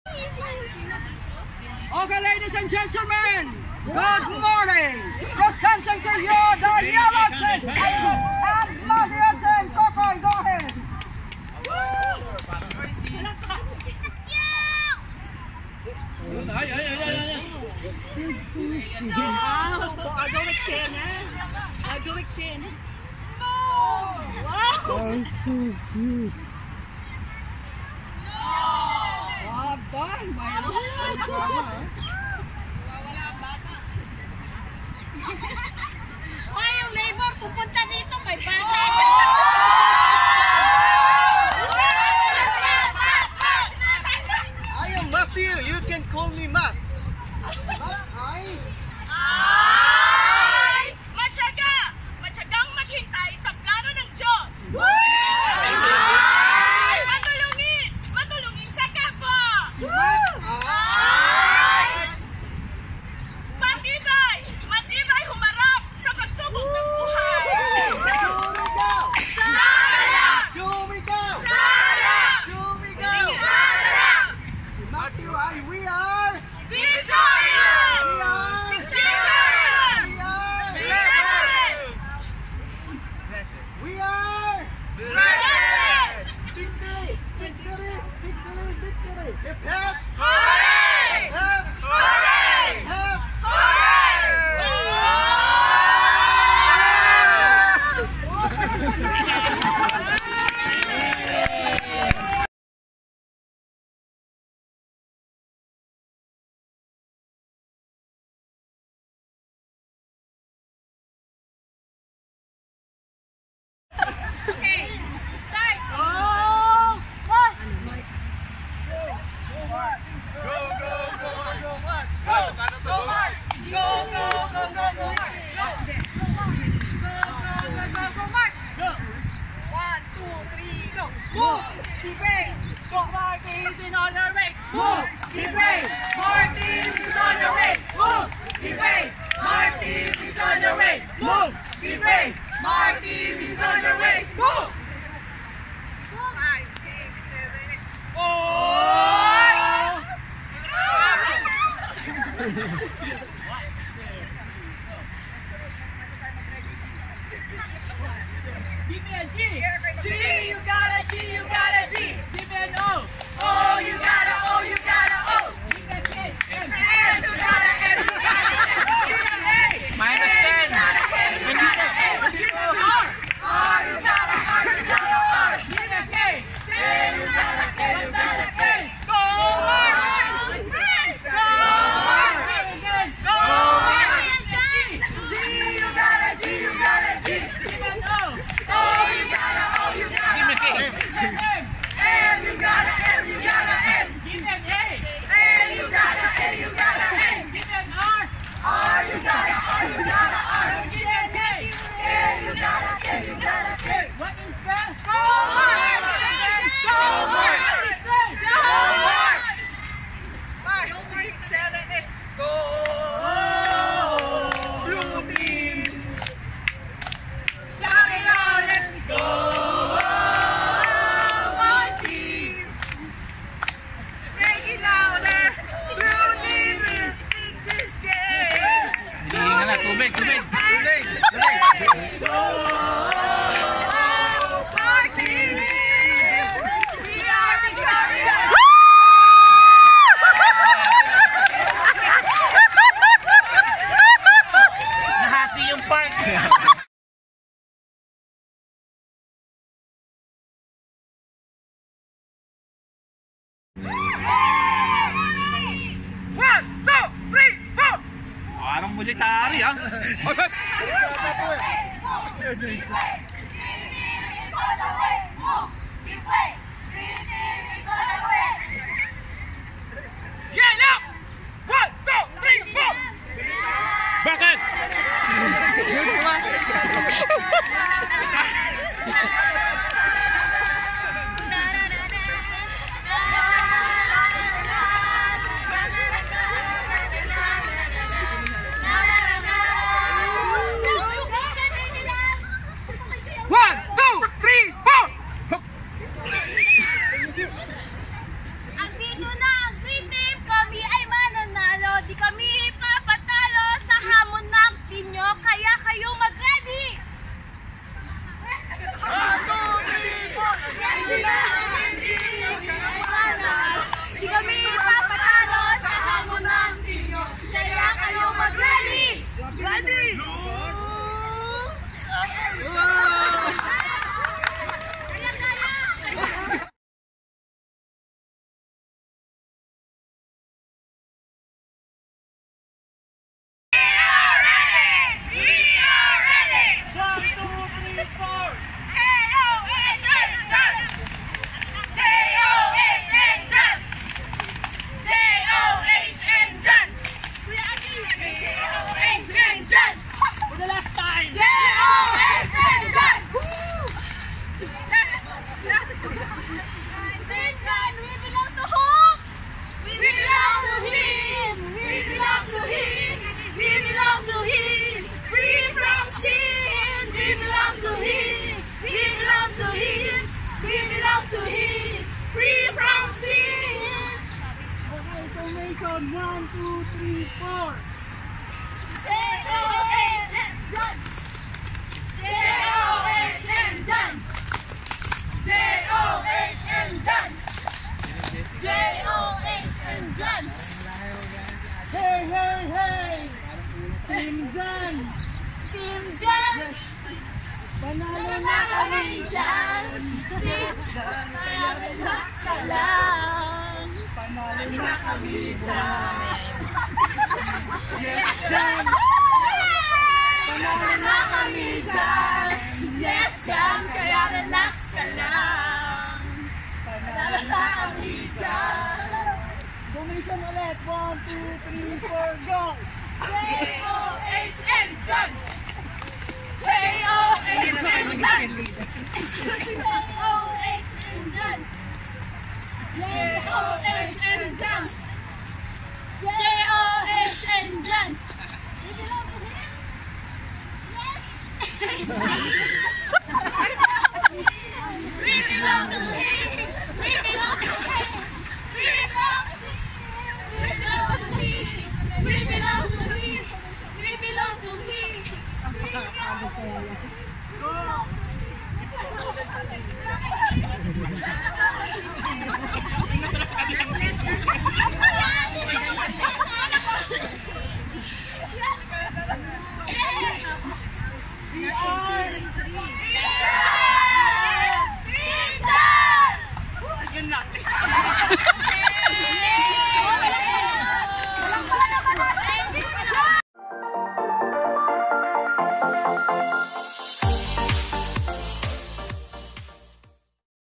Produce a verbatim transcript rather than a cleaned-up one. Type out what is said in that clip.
Okay, ladies and gentlemen, good morning. Presenting to you the yellow team and Maggie team. Kokoy, go ahead. I'll go with ten, eh? I'll go with ten. Wow! Oh, so cute. Aba, mayroon. Ay, yung labor pupunta dito, may bata. I am Matthew. You can call me Matt. Ay! Masyaga! Masyagang maghintay sa plano ng Diyos! Matulungin! Matulungin sa kapwa! Matibay! Matibay humarap sa pagsubok ng buhay! Sara! Show me go! Sara! Show me go! Sara! Matthew, I, we are. Victorious! We are. Victorious! We are. Blessed! We are. Blessed! Victory! Victory! Victory! Victory! Hip hip! Hooray! Hip Hooray! hip! Okay, start! Oh! What? Go, go, go, go, Mark! Go, go, Mark! Go, go, go, go, go, Mark! Go, go, go, go, go, Mark! Go! One, two, three, go! Move! Keep way! Marty is in on your way! Move! Keep way! Marty is on your way! Move! Keep way! Marty is on your way! Move! Keep way! Marty is on your way! Move! Five, six, seven, eight. Oh! Give me a G. G, you got a G, you got a G. Give me an O. Oh, you got a O, you got a O. Give me a N. M, you got a M, you got a M. Give me an A. Minus ten. You got a M, you got a M. Give me an R. R, you got a R, you got a R. Give me a K. K, you got a K, you got a K. Go, Mark! Go, Mark! Go, Mark! G, you got a G, you got a G. Give me an O. Oh, you got a O, you got a O. M. M, you got a M, you got a M. Give me an A. A, you got a A, you got a A. Give me an R. R, you got a R, you got a R. Give me a K. K, you got a K, you got a K. What is that? Go, Mark! Go, Mark! Go, Mark! Five, six, seven, eight. Go, blue team! Shout it out and go, my team! Make it louder! Blue team is in this game! Hindi na, tubig, tubig. Tubig! Tubig! Go, my team! We are victorious! Nahati yung park. One, two, three, four! Parang military, ha? Yellow! One, two, three, four! Bakit? One, two, three, four! down. One, two, three, four. J O H N Jan. J O H N Jan. J O H N Jan. J O H N Jan. Hey, hey, hey! Team Jan! Team Jan. Panalo na Na kami! kami dyan. Team Jan. Maraming salam. Panalo na kami dyan! Yes, Jan! Panalo na kami dyan. Yes, Jan. Kaya relax ka lang. Panalo na kami dyan. Donation ulit! One, two, three, four, go! J O H N Jan. J O H N Jan. J O H N Jan. J O H N Jan. J O H N Jan. We belong to him. We belong to him. We belong to him. We belong to him. We belong to him. We belong to him. We are